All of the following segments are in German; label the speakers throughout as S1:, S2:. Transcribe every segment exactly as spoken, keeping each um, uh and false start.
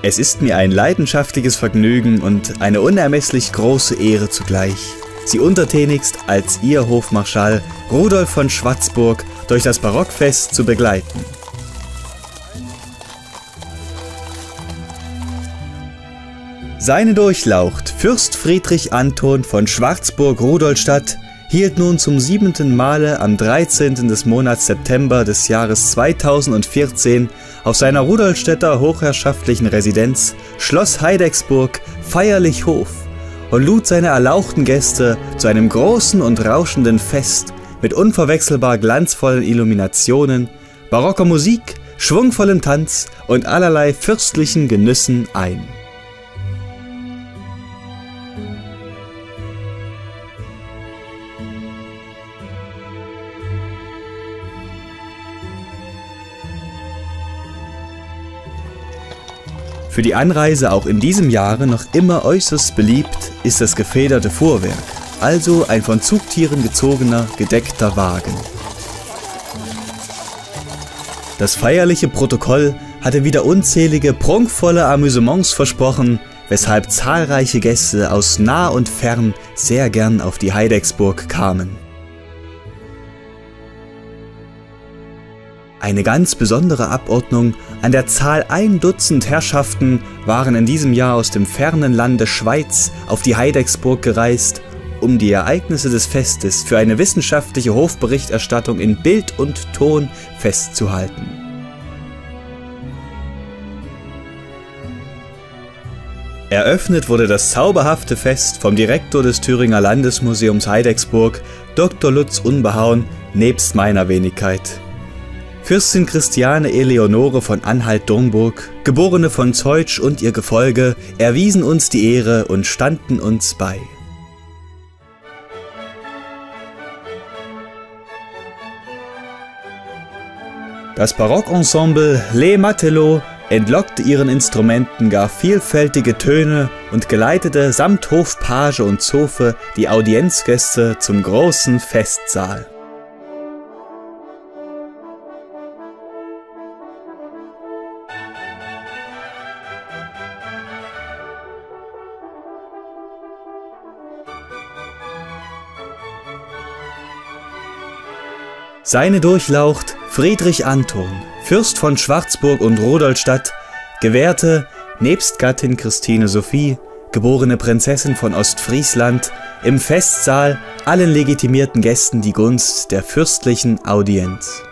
S1: Es ist mir ein leidenschaftliches Vergnügen und eine unermesslich große Ehre zugleich, Sie untertänigst als Ihr Hofmarschall Rudolf von Schwarzburg durch das Barockfest zu begleiten. Seine Durchlaucht Fürst Friedrich Anton von Schwarzburg-Rudolstadt hielt nun zum siebenten Male am dreizehnten des Monats September des Jahres zweitausendvierzehn auf seiner Rudolstädter hochherrschaftlichen Residenz Schloss Heidecksburg feierlich Hof und lud seine erlauchten Gäste zu einem großen und rauschenden Fest mit unverwechselbar glanzvollen Illuminationen, barocker Musik, schwungvollem Tanz und allerlei fürstlichen Genüssen ein. Für die Anreise auch in diesem Jahre noch immer äußerst beliebt ist das gefederte Fuhrwerk, also ein von Zugtieren gezogener, gedeckter Wagen. Das feierliche Protokoll hatte wieder unzählige, prunkvolle Amüsements versprochen, weshalb zahlreiche Gäste aus nah und fern sehr gern auf die Heidecksburg kamen. Eine ganz besondere Abordnung an der Zahl ein Dutzend Herrschaften waren in diesem Jahr aus dem fernen Lande Schweiz auf die Heidecksburg gereist, um die Ereignisse des Festes für eine wissenschaftliche Hofberichterstattung in Bild und Ton festzuhalten. Eröffnet wurde das zauberhafte Fest vom Direktor des Thüringer Landesmuseums Heidecksburg, Doktor Lutz Unbehauen, nebst meiner Wenigkeit. Fürstin Christiane Eleonore von Anhalt-Dornburg, Geborene von Zeutsch und ihr Gefolge, erwiesen uns die Ehre und standen uns bei. Das Barockensemble Les Matelots entlockte ihren Instrumenten gar vielfältige Töne und geleitete samt Hofpage und Zofe die Audienzgäste zum großen Festsaal. Seine Durchlaucht Friedrich Anton, Fürst von Schwarzburg und Rudolstadt, gewährte, nebst Gattin Christine Sophie, geborene Prinzessin von Ostfriesland, im Festsaal allen legitimierten Gästen die Gunst der fürstlichen Audienz.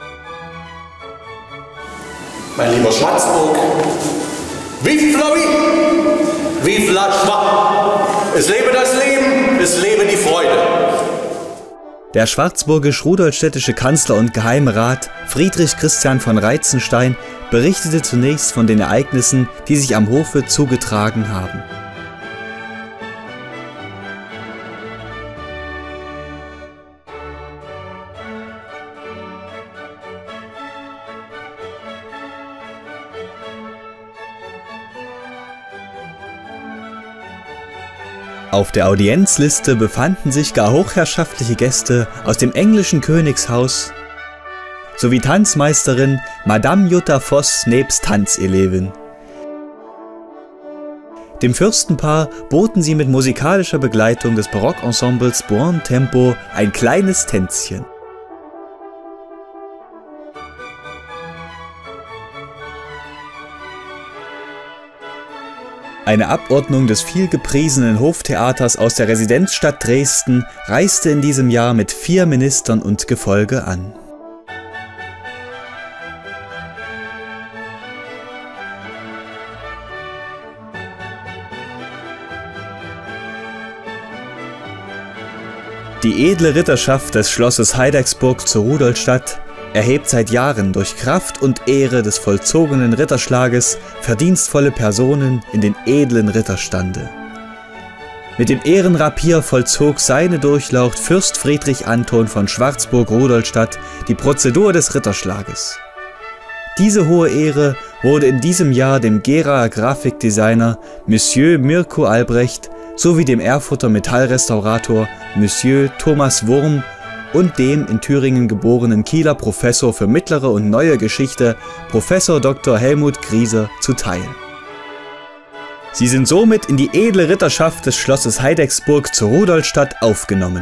S2: Mein lieber Schwarzburg, vive la vie, vive la joie, es lebe das Leben, es lebe die Freude.
S1: Der schwarzburgisch-rudolstädtische Kanzler und Geheimrat Friedrich Christian von Reitzenstein berichtete zunächst von den Ereignissen, die sich am Hofe zugetragen haben. Auf der Audienzliste befanden sich gar hochherrschaftliche Gäste aus dem englischen Königshaus sowie Tanzmeisterin Madame Jutta Voss nebst Tanzelevin. Dem Fürstenpaar boten sie mit musikalischer Begleitung des Barockensembles Buon Tempo ein kleines Tänzchen. Eine Abordnung des vielgepriesenen Hoftheaters aus der Residenzstadt Dresden reiste in diesem Jahr mit vier Ministern und Gefolge an. Die edle Ritterschaft des Schlosses Heidecksburg zu Rudolstadt erhebt seit Jahren durch Kraft und Ehre des vollzogenen Ritterschlages verdienstvolle Personen in den edlen Ritterstande. Mit dem Ehrenrapier vollzog seine Durchlaucht Fürst Friedrich Anton von Schwarzburg-Rudolstadt die Prozedur des Ritterschlages. Diese hohe Ehre wurde in diesem Jahr dem Geraer Grafikdesigner Monsieur Mirko Albrecht sowie dem Erfurter Metallrestaurator Monsieur Thomas Wurm und dem in Thüringen geborenen Kieler Professor für mittlere und neue Geschichte Professor Doktor Helmut Grieser zuteil. Sie sind somit in die edle Ritterschaft des Schlosses Heidecksburg zu Rudolstadt aufgenommen.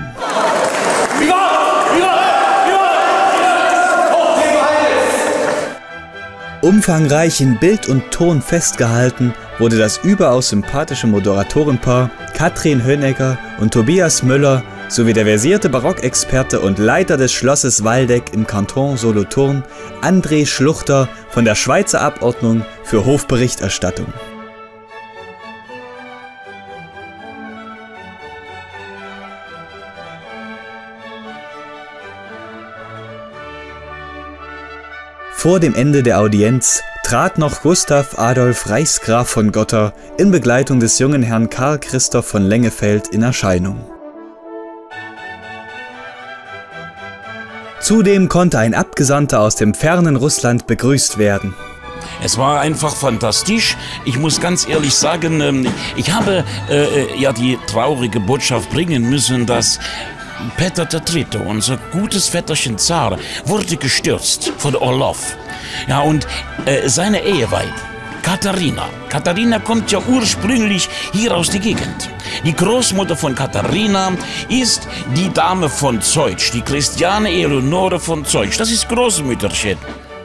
S1: Umfangreich in Bild und Ton festgehalten wurde das überaus sympathische Moderatorenpaar Katrin Hönecker und Tobias Müller sowie der versierte Barockexperte und Leiter des Schlosses Waldeck im Kanton Solothurn André Schluchter von der Schweizer Abordnung für Hofberichterstattung. Vor dem Ende der Audienz trat noch Gustav Adolf Reichsgraf von Gotha in Begleitung des jungen Herrn Karl Christoph von Lengefeld in Erscheinung. Zudem konnte ein Abgesandter aus dem fernen Russland begrüßt werden.
S3: Es war einfach fantastisch. Ich muss ganz ehrlich sagen, ich habe äh, ja die traurige Botschaft bringen müssen, dass Peter der Dritte, unser gutes Vetterchen Zar, wurde gestürzt von Orlov. Ja, und äh, seine Eheweib, Katharina. Katharina kommt ja ursprünglich hier aus der Gegend. Die Großmutter von Katharina ist die Dame von Zeutsch, die Christiane Eleonore von Zeutsch. Das ist Großmütterchen.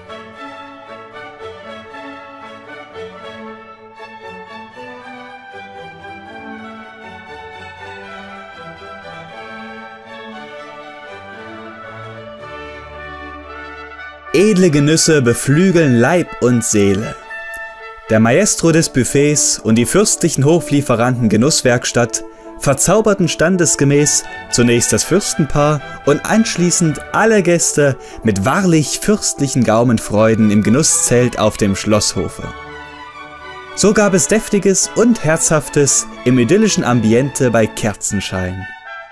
S1: Edle Genüsse beflügeln Leib und Seele. Der Maestro des Buffets und die fürstlichen Hoflieferanten Genusswerkstatt verzauberten standesgemäß zunächst das Fürstenpaar und anschließend alle Gäste mit wahrlich fürstlichen Gaumenfreuden im Genusszelt auf dem Schlosshofe. So gab es Deftiges und Herzhaftes im idyllischen Ambiente bei Kerzenschein.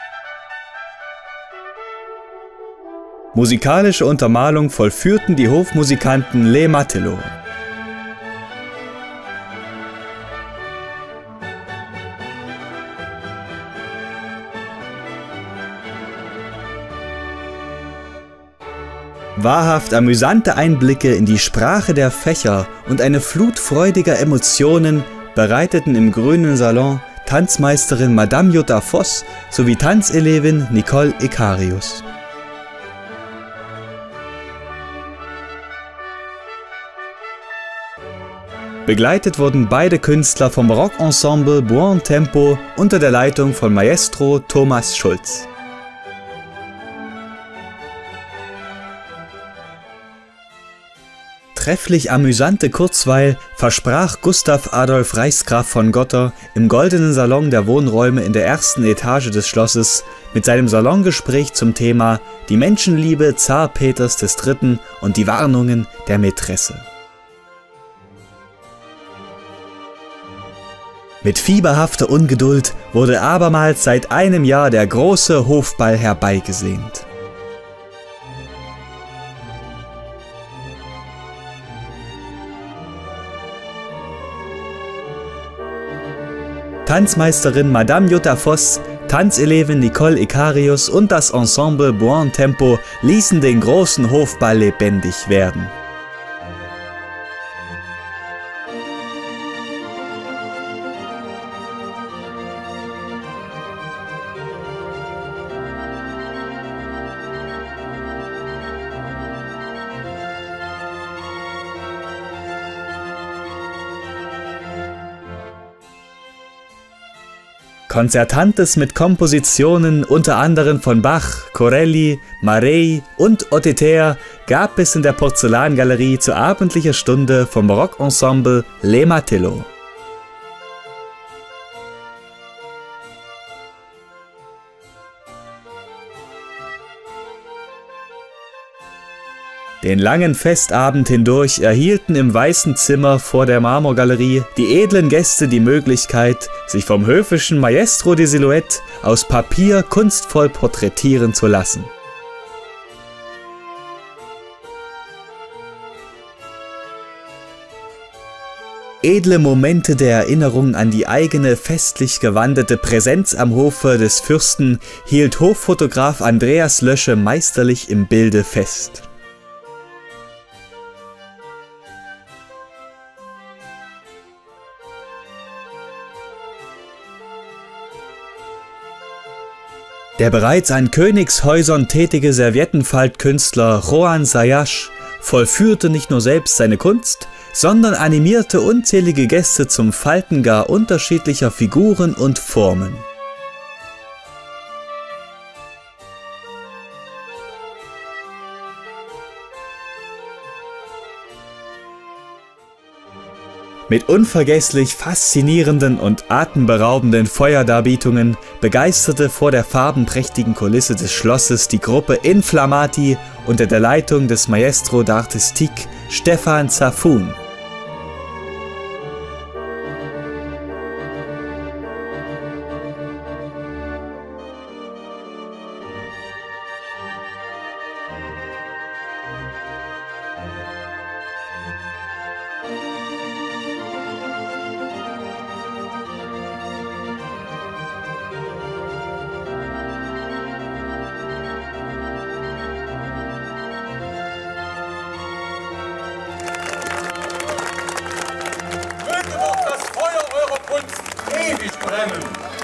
S1: Musikalische Untermalung vollführten die Hofmusikanten Les Matelots. Wahrhaft amüsante Einblicke in die Sprache der Fächer und eine Flut freudiger Emotionen bereiteten im grünen Salon Tanzmeisterin Madame Jutta Voss sowie Tanzelevin Nicole Ikarius. Begleitet wurden beide Künstler vom Barockensemble Buon Tempo unter der Leitung von Maestro Thomas Schulz. Trefflich amüsante Kurzweil versprach Gustav Adolf Reichsgraf von Gotha im goldenen Salon der Wohnräume in der ersten Etage des Schlosses mit seinem Salongespräch zum Thema Die Menschenliebe Zar Peters des Dritten und die Warnungen der Mätresse. Mit fieberhafter Ungeduld wurde abermals seit einem Jahr der große Hofball herbeigesehnt. Tanzmeisterin Madame Jutta Voss, Tanzelevin Nicole Ikarius und das Ensemble Buon Tempo ließen den großen Hofball lebendig werden. Konzertantes mit Kompositionen unter anderem von Bach, Corelli, Marey und Oteter gab es in der Porzellangalerie zu abendlicher Stunde vom Barockensemble Les Matelots. Den langen Festabend hindurch erhielten im Weißen Zimmer vor der Marmorgalerie die edlen Gäste die Möglichkeit, sich vom höfischen Maestro die Silhouette aus Papier kunstvoll porträtieren zu lassen. Edle Momente der Erinnerung an die eigene festlich gewandete Präsenz am Hofe des Fürsten hielt Hoffotograf Andreas Lösche meisterlich im Bilde fest. Der bereits an Königshäusern tätige Serviettenfaltkünstler Joan Sayas vollführte nicht nur selbst seine Kunst, sondern animierte unzählige Gäste zum Falten gar unterschiedlicher Figuren und Formen. Mit unvergesslich faszinierenden und atemberaubenden Feuerdarbietungen begeisterte vor der farbenprächtigen Kulisse des Schlosses die Gruppe Inflammati unter der Leitung des Maestro d'Artistique Stefan Zafun.
S2: Ewig brennen.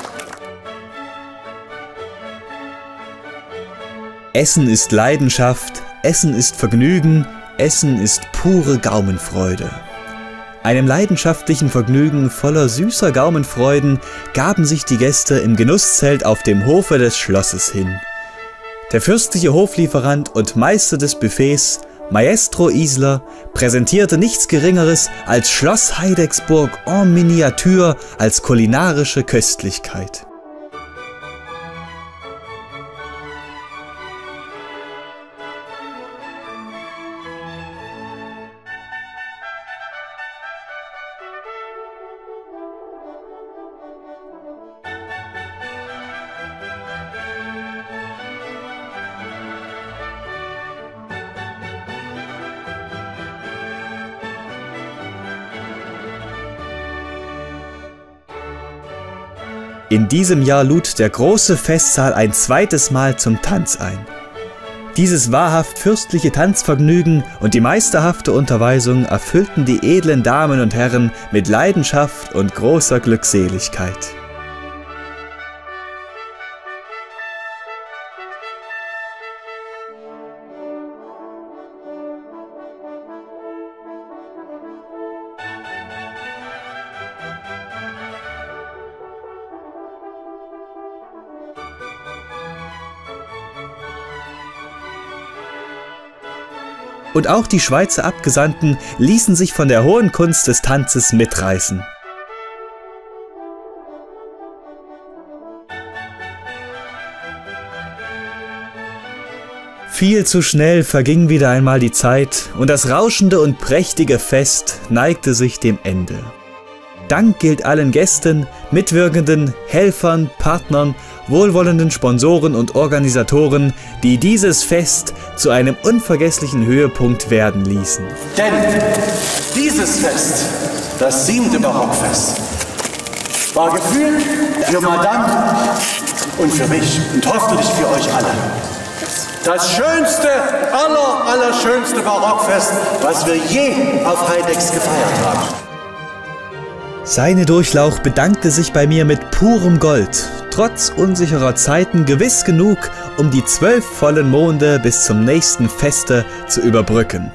S1: Essen ist Leidenschaft, Essen ist Vergnügen, Essen ist pure Gaumenfreude. Einem leidenschaftlichen Vergnügen voller süßer Gaumenfreuden gaben sich die Gäste im Genusszelt auf dem Hofe des Schlosses hin. Der fürstliche Hoflieferant und Meister des Buffets, Maestro Isler, präsentierte nichts Geringeres als Schloss Heidecksburg en Miniatur als kulinarische Köstlichkeit. In diesem Jahr lud der große Festsaal ein zweites Mal zum Tanz ein. Dieses wahrhaft fürstliche Tanzvergnügen und die meisterhafte Unterweisung erfüllten die edlen Damen und Herren mit Leidenschaft und großer Glückseligkeit. Und auch die Schweizer Abgesandten ließen sich von der hohen Kunst des Tanzes mitreißen. Viel zu schnell verging wieder einmal die Zeit und das rauschende und prächtige Fest neigte sich dem Ende. Dank gilt allen Gästen, Mitwirkenden, Helfern, Partnern, wohlwollenden Sponsoren und Organisatoren, die dieses Fest zu einem unvergesslichen Höhepunkt werden ließen.
S2: Denn dieses Fest, das siebte Barockfest, war gefühlt für Madame und für mich und hoffentlich für euch alle das schönste, aller, allerschönste Barockfest, was wir je auf Heidex gefeiert haben.
S1: Seine Durchlauch bedankte sich bei mir mit purem Gold, trotz unsicherer Zeiten gewiss genug, um die zwölf vollen Monde bis zum nächsten Feste zu überbrücken.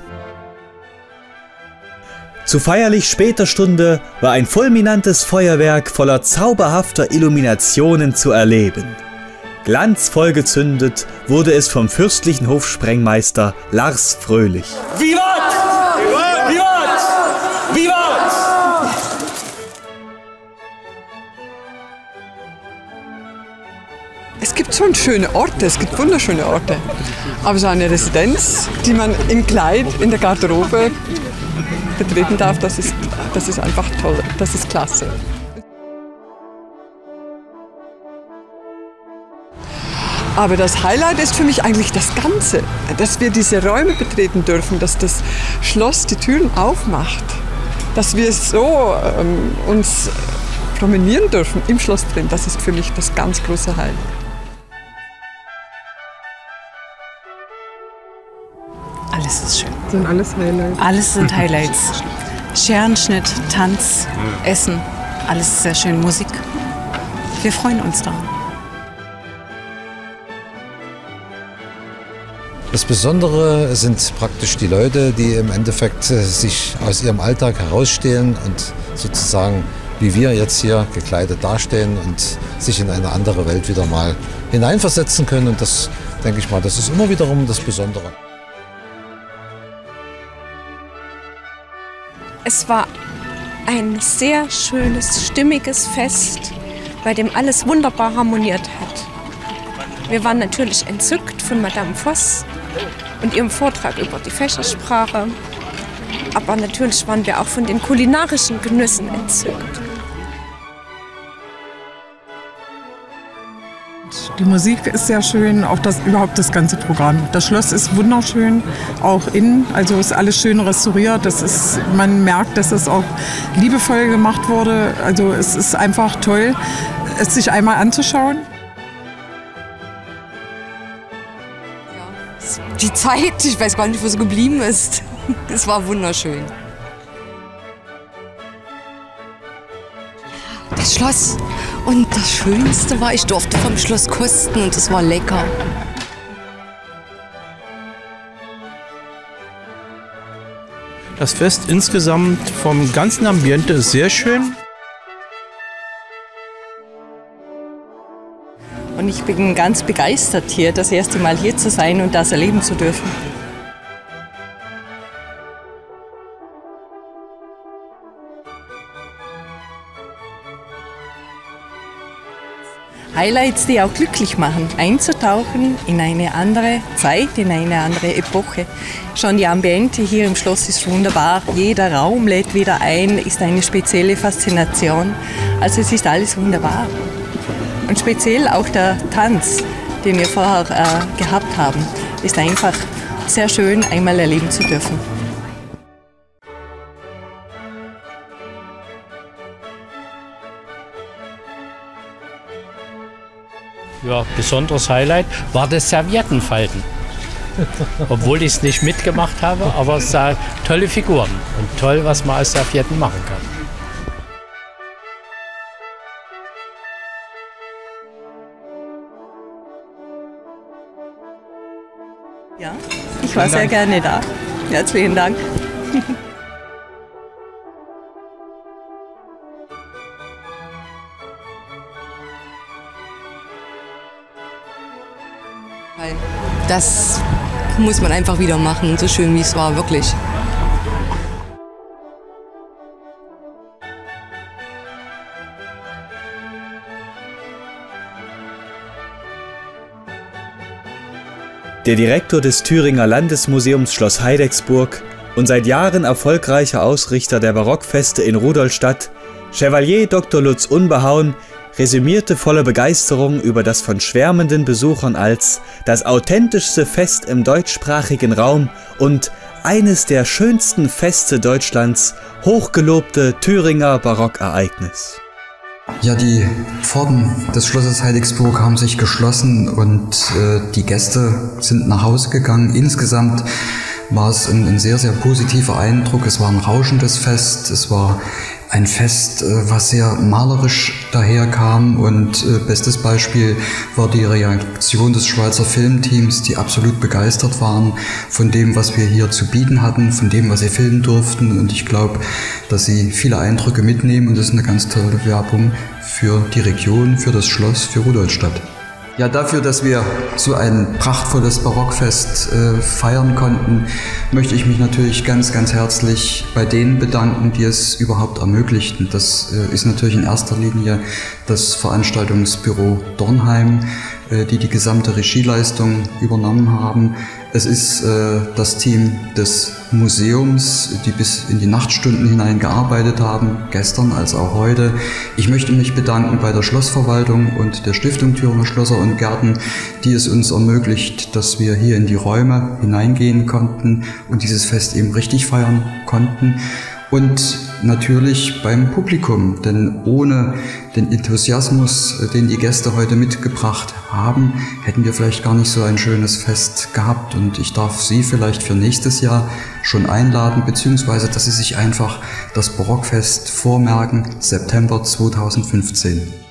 S1: Zu feierlich später Stunde war ein fulminantes Feuerwerk voller zauberhafter Illuminationen zu erleben. Glanzvoll gezündet wurde es vom fürstlichen Hofsprengmeister Lars Fröhlich.
S2: Vivat! Vivat! Vivat!
S4: Es gibt schon schöne Orte, es gibt wunderschöne Orte. Aber so eine Residenz, die man im Kleid in der Garderobe betreten darf, das ist, das ist einfach toll, das ist klasse. Aber das Highlight ist für mich eigentlich das Ganze, dass wir diese Räume betreten dürfen, dass das Schloss die Türen aufmacht, dass wir so ähm, uns promenieren dürfen im Schloss drin. Das ist für mich das ganz große Highlight.
S5: Alles ist schön.
S4: Sind alles Highlights?
S5: Alles sind Highlights. Scherenschnitt, Tanz, Essen, alles sehr schön. Musik. Wir freuen uns daran.
S6: Das Besondere sind praktisch die Leute, die im Endeffekt sich aus ihrem Alltag herausstehlen und sozusagen wie wir jetzt hier gekleidet dastehen und sich in eine andere Welt wieder mal hineinversetzen können. Und das, denke ich mal, das ist immer wiederum das Besondere.
S7: Es war ein sehr schönes, stimmiges Fest, bei dem alles wunderbar harmoniert hat. Wir waren natürlich entzückt von Madame Voss und ihrem Vortrag über die Fächersprache. Aber natürlich waren wir auch von den kulinarischen Genüssen entzückt.
S8: Die Musik ist sehr schön, auch das, überhaupt das ganze Programm. Das Schloss ist wunderschön, auch innen, also ist alles schön restauriert. Das ist, man merkt, dass es auch liebevoll gemacht wurde. Also es ist einfach toll, es sich einmal anzuschauen.
S9: Die Zeit, ich weiß gar nicht, wo sie geblieben ist. Es war wunderschön. Das Schloss. Und das Schönste war, ich durfte vom Schloss kosten und es war lecker.
S10: Das Fest insgesamt vom ganzen Ambiente ist sehr schön.
S11: Und ich bin ganz begeistert hier, das erste Mal hier zu sein und das erleben zu dürfen. Highlights, die auch glücklich machen, einzutauchen in eine andere Zeit, in eine andere Epoche. Schon die Ambiente hier im Schloss ist wunderbar. Jeder Raum lädt wieder ein, ist eine spezielle Faszination. Also es ist alles wunderbar. Und speziell auch der Tanz, den wir vorher äh, gehabt haben, ist einfach sehr schön, einmal erleben zu dürfen.
S12: Ja, besonderes Highlight war das Serviettenfalten. Obwohl ich es nicht mitgemacht habe, aber es sah tolle Figuren und toll, was man aus Servietten machen kann.
S11: Ja, ich war sehr gerne da. Herzlichen Dank.
S9: Das muss man einfach wieder machen, so schön wie es war, wirklich.
S1: Der Direktor des Thüringer Landesmuseums Schloss Heidecksburg und seit Jahren erfolgreicher Ausrichter der Barockfeste in Rudolstadt, Chevalier Doktor Lutz Unbehauen, resümierte voller Begeisterung über das von schwärmenden Besuchern als das authentischste Fest im deutschsprachigen Raum und eines der schönsten Feste Deutschlands hochgelobte Thüringer Barockereignis.
S13: Ja, die Pforten des Schlosses Heidecksburg haben sich geschlossen und äh, die Gäste sind nach Hause gegangen. Insgesamt war es ein, ein sehr, sehr positiver Eindruck. Es war ein rauschendes Fest, es war ein Fest, was sehr malerisch daherkam und äh, bestes Beispiel war die Reaktion des Schweizer Filmteams, die absolut begeistert waren von dem, was wir hier zu bieten hatten, von dem, was sie filmen durften, und ich glaube, dass sie viele Eindrücke mitnehmen und das ist eine ganz tolle Werbung für die Region, für das Schloss, für Rudolstadt. Ja, dafür, dass wir so ein prachtvolles Barockfest äh, feiern konnten, möchte ich mich natürlich ganz, ganz herzlich bei denen bedanken, die es überhaupt ermöglichten. Das äh, ist natürlich in erster Linie das Veranstaltungsbüro Dornheim, äh, die die gesamte Regieleistung übernommen haben. Es ist äh, das Team des Museums, die bis in die Nachtstunden hinein gearbeitet haben, gestern als auch heute. Ich möchte mich bedanken bei der Schlossverwaltung und der Stiftung Thüringer Schlösser und Gärten, die es uns ermöglicht, dass wir hier in die Räume hineingehen konnten und dieses Fest eben richtig feiern konnten. Und natürlich beim Publikum, denn ohne den Enthusiasmus, den die Gäste heute mitgebracht haben, hätten wir vielleicht gar nicht so ein schönes Fest gehabt. Und ich darf Sie vielleicht für nächstes Jahr schon einladen, beziehungsweise dass Sie sich einfach das Barockfest vormerken, September zweitausendfünfzehn.